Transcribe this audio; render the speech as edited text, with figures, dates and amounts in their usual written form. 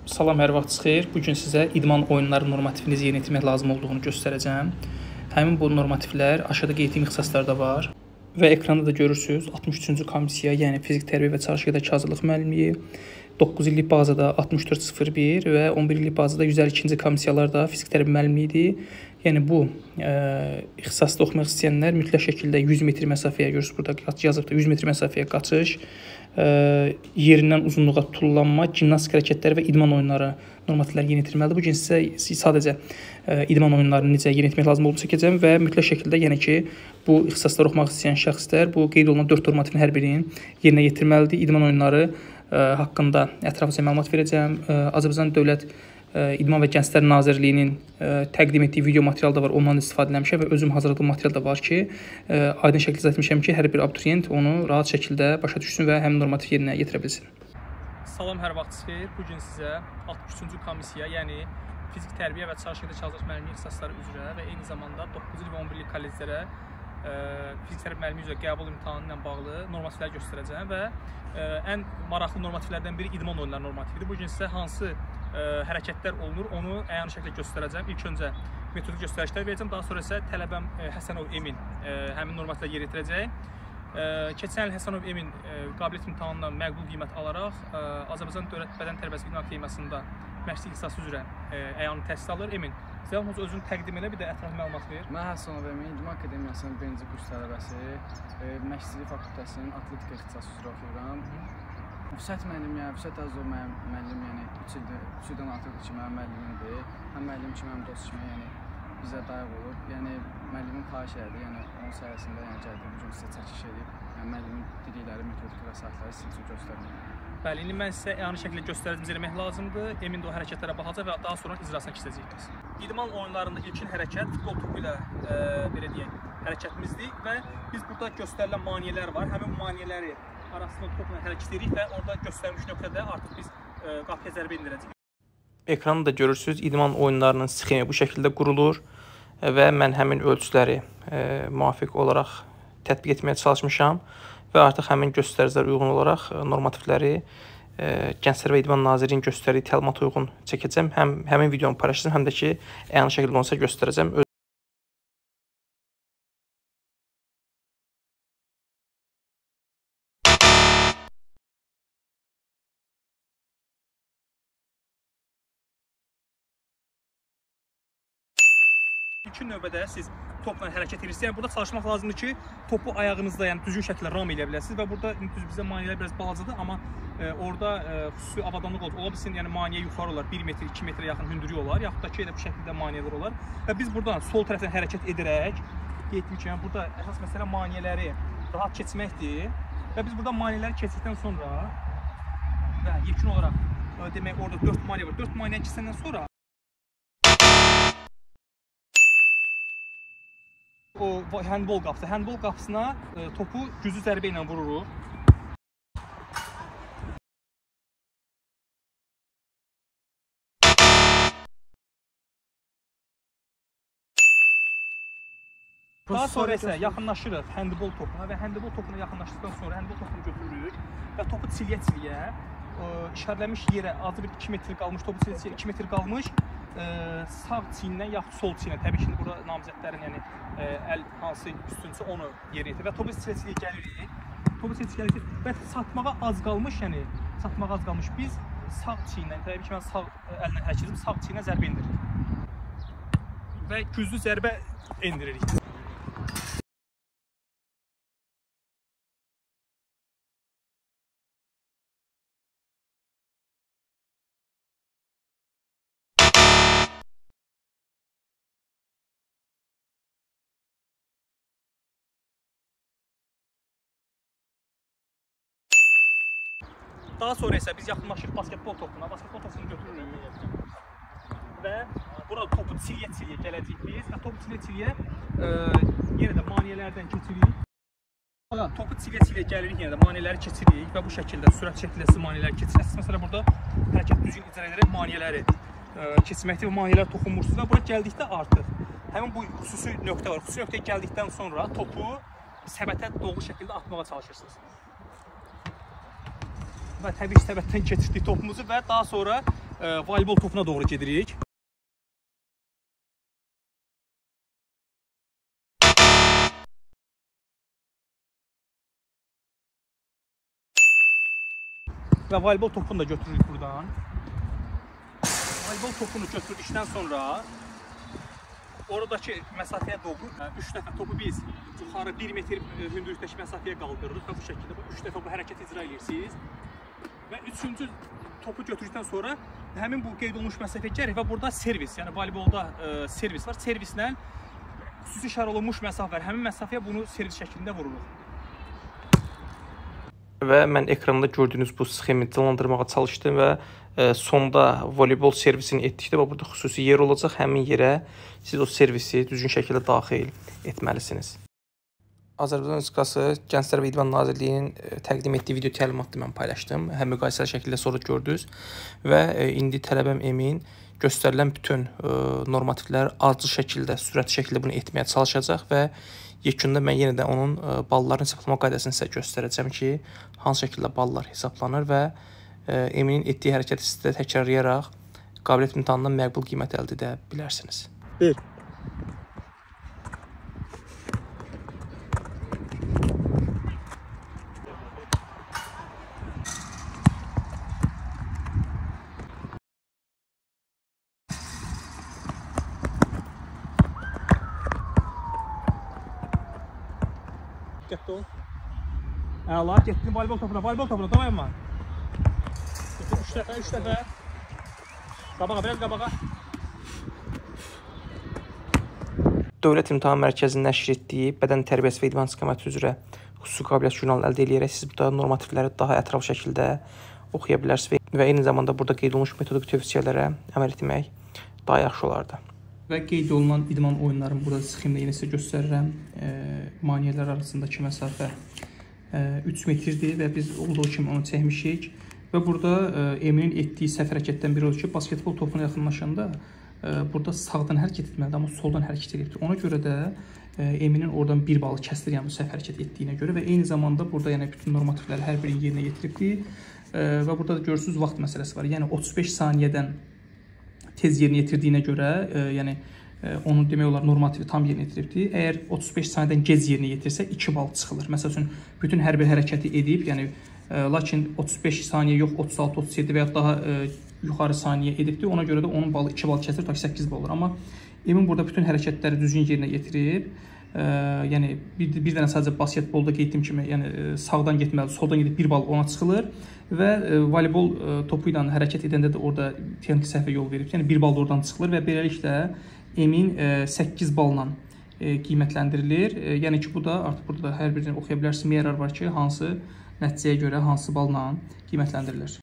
Salam, hər vaxtınız xeyir. Bugün sizə idman oyunları normativini yerinə yetirmək lazım olduğunu göstərəcəm. Həmin bu normativlər aşağıda qeyd etdiyim ixtisaslarda var. Və ekranda da görürsünüz 63-cü komissiya, yəni fizik tərbiyə və çağırış qədərki hazırlıq müəllimliyi, 9 illik bazada 6401 və 11 illik bazada 152-ci komissiyalar da fizik tərbiyə müəllimliyidir. Yəni bu ixtisasda oxumaq istəyənlər mütləq şəkildə 100 metr məsafəyə, görürsünüz burada yazıb da 100 metr məsafəyə qaçış, yerindən uzunluğa tullanma, gimnastik hərəkətləri və idman oyunları normativləri yerinə yetirməlidir. Bugün sizə sadəcə idman oyunlarını necə yerinə yetirmək lazım olduğunu çəkəcəm və mütləq şəkildə yəni ki, bu ixtisasları oxumaq istəyən şəxslər bu qeyd olunan 4 normativin hər birinin yerinə yetirməlidir. İdman oyunları haqqında ətraflıca məlumat verəcəm. Azərbaycan Dövlət İdman və Gənclər Nazirliyinin təqdim etdiyi video material da var, ondan istifadə etmişəm və özüm hazırladığım material da var ki, aydın şəkildə izah etmişəm ki, hər bir abituriyent onu rahat şəkildə başa düşsün və həmin normativ yerinə yetirə bilsin. Salam, hər vaxtınız xeyir. Bugün sizə 63-cü komissiya, yəni fizik tərbiyə və çağırış qədərki hazırlıq müəllimliyi ixtisasları üzrə və eyni zamanda 9 il və 11 illik kolleclərə fizik tərbiyə müəllimliyi üzrə qəbul imtahanı ilə bağlı normativlər göstərəcəm və ən maraqlı normativlərdən biri idman oyunları normatividir. Bugün sizə hansı hərəkətlər olunur, onu əyani şəkildə göstərəcəm. İlk öncə metodik göstərişlər verəcəm, daha sonra isə tələbəm Həsənov Emin həmin normativlə yer yetirəcək. Keçən il Həsənov Emin qabiliyyət imtahanından məqbul qiymət alaraq Azərbaycan Dövlət Bədən Tərbiyəsi İdman Akademiyasında məşqçilik ixtisası üzrə əyani təhsil alır. Emin, yalnız özünü təqdim elə, bir də ətraflı məlumat ver. Mən Həsənov Emin, İdman Akademiyasının 1-ci kurs tələbəsi, məşqçilik fakültəsinin atletika ixtisası üzrə oxuyuram. Vüsət müəllim, yəni Vüsət Əzov müəllim, yəni 3 ildən artıqdır ki, mənim müəllimimdir. Həm müəllim kimi, həm dost kimi, yəni bizə dayaq olub. Yəni müəllimim xahiş elədi, yəni onun sayəsində yəni gəldi, bu gün sizə çəkiş edib. Yəni müəllimin dedikləri, metodik vəsaitləri sizin üçün göstərdim. Bəli, indi mən sizə əyani şəkildə göstəricimiz eləmək lazımdır. Emin də o hərəkətlərə baxacaq və daha sonra icrasına keçəcəyik. İdman oyunlarında ilkin hərəkət futbol topu ilə belə deyək, hərəkətimizdir və biz burada göstərilən maneələr var. Həmin maneələri arasında topla hərəkət edirik və orada göstərilmiş nöqtədə artıq biz qapıya zərbə indirəcəyik. Ekranda da görürsünüz, idman oyunlarının sxemi bu şəkildə qurulur və mən həmin ölçüləri müvafiq olaraq tətbiq etməyə çalışmışam və artıq həmin göstəricilər uyğun olaraq normativləri Gənclər və İdman Nazirliyinin göstərdiyi təlimata uyğun çəkəcəm. Həmin videonu paylaşacağım, həm də ki, əyani şəkildə onu sizə göstərəcəm. İlkin növbədə siz topla hərəkət edirsiniz. Yəni burada çalışmaq lazımdır ki, topu ayağınızda, yəni düzgün şəkildə ram edə biləsiniz və burada bizə maneələr biraz balacadır, amma orada xüsusi avadanlıq ola bilsin, yəni maneə yuxarı olar, 1 metr, 2 metrə yaxın hündürlük olar, yaxud da ki, elə bu şəkildə maneələr olar və biz buradan sol tərəfdən hərəkət edərək, qeyd ki, yəni burada əsas məsələ maneələri rahat keçməkdir və biz buradan maneələri keçdikdən sonra və yekun olaraq demək orada 4 maneə var, 4 maneə keçəndən sonra o handbol qapısı. Handbol qapısına topu güclü zərbə ilə vururuq. Daha sonra isə yaxınlaşırıq handbol topuna və handbol topuna yaxınlaşdıqdan sonra handbol topunu götürürük və topu çilyə-çilyə işarələnmiş yerə azı bir 2 metr qalmış, topu çilyə-çilyə 2 metr qalmış sağ çiynindən yaxud sol çiyinə, təbii ki, burada namizədlərin, yəni əl hansı üstünsə onu yerinə yetirir və topu çilyə-çilyə gəlirik. Topu çilyə-çilyə gəlirik və satmağa az qalmış, yəni satmağa az qalmış biz sağ çiynindən, təbii ki, mən sağ əllə hərəkət edib sağ çiyinə zərbə indiririk və güclü zərbə indiririk. Daha sonra isə biz yaxınlaşırıq basketbol topuna. Basketbol topunu götürürük və burada topu çilyə-çilyə gələcəyik biz və topu çilyə-çilyə yenə də maneələrdən keçirik. Topu çilyə-çilyə gəlirik, yenə də maneələri keçirik və bu şəkildə sürət şəkildə siz maneələri keçirirsiniz. Məsələn, burada hərəkət düzgün icra edərək maneələri keçməkdir və maneələr toxunmursunuz və bura gəldikdə artıq həmin bu xüsusi nöqtə var. Xüsusi nöqtəyə gəldikdən sonra topu səbətə doğru şəkildə atmağa çalışırsınız. Və təbii ki, səbətdən keçirdik topumuzu və daha sonra voleybol topuna doğru gedirik. Və voleybol topunu da götürürük buradan. Voleybol topunu götürdükdən sonra oradakı məsafəyə doğru 3 dəfə topu biz yuxarı 1 metr hündürlükdəki məsafəyə qaldırırıq və bu şəkildə 3 dəfə bu hərəkət icra edirsiniz. Və 3-cü topu götürdükdən sonra həmin bu qeyd olunmuş məsafəyə gəlirik və burada servis, yəni voleybolda servis var. Servislə xüsusi şər olunmuş məsafə var. Həmin məsafəyə bunu servis şəklində vururuq. Və mən ekranda gördüyünüz bu sxemi canlandırmağa çalışdım və sonda voleybol servisini etdikdə və burada xüsusi yer olacaq. Həmin yerə siz o servisi düzgün şəkildə daxil etməlisiniz. Azərbaycan Respublikası Gənclər və İdman Nazirliyinin təqdim etdiyi video təlimatını mən paylaşdım. Həm müqayisəli şəkildə sonra gördünüz və indi tələbəm Emin göstərilən bütün normativlər ardıcıl şəkildə, sürətli şəkildə bunu etməyə çalışacaq və yekunda mən yenə də onun balların hesablama qaydasını sizə göstərəcəm ki, hansı şəkildə ballar hesablanır və Eminin etdiyi hərəkəti sizə təkrarlayaraq qabiliyyət imtahanından məqbul qiymət əldə edə bilərsiniz. 1. Diqqətli ol. Əla, getdin voleybol topuna, dayanma. 3 dəfə. Qabağa, biraz qabağa. Dövlət İmtahan Mərkəzinin nəşr etdiyi bədən tərbiyəsi və idman istiqaməti üzrə xüsusi qabiliyyət jurnalı əldə edərək siz burada normativləri daha ətraflı şəkildə oxuya bilərsiniz və eyni zamanda burada qeyd olunmuş metodik tövsiyələrə əməl etmək daha yaxşı olardı. Və qeyd olunan idman oyunlarını burada sxemdə yenə sizə göstərirəm. Maneələr arasındakı məsafə 3 metrdir və biz olduğu kimi onu çəkmişik. Və burada Eminin etdiyi səhv hərəkətdən biri odur ki, basketbol topuna yaxınlaşanda burada sağdan hərəkət etməlidir, amma soldan hərəkət edibdir. Ona görə də Eminin oradan 1 balı kəsilir, yəni bu səhv hərəkət etdiyinə görə və eyni zamanda burada yəni bütün normativləri hər birini yerinə yetiribdir. Və burada da görürsünüz vaxt məsələsi var. Yəni 35 saniyədən tez yerinə yetirdiyinə görə, yəni onu demək olar normativi tam yerinə yetiribdir. Əgər 35 saniyədən gec yerinə yetirsə 2 bal çıxılır. Məsəl üçün bütün hər bir hərəkəti edib, yəni lakin 35 saniyə yox 36, 37 və ya daha yuxarı saniyə edibdir. Ona görə də onun balı 2 bal kəsilir, ta ki 8 bal olur. Amma Emin burada bütün hərəkətləri düzgün yerinə yetirib. Yəni bir dənə sadəcə basketbolda qeyd etdiyim kimi, yəni sağdan getməli, soldan gedib 1 bal ona çıxılır və voleybol topu ilə hərəkət edəndə də orada texniki səhvə yol verib. Yəni 1 bal da oradan çıxılır və beləliklə Emin 8 balla qiymətləndirilir. Yəni ki, bu da artıq burada hər birini oxuya bilərsiniz. Meyarlar var ki, hansı nəticəyə görə hansı balla qiymətləndirilir.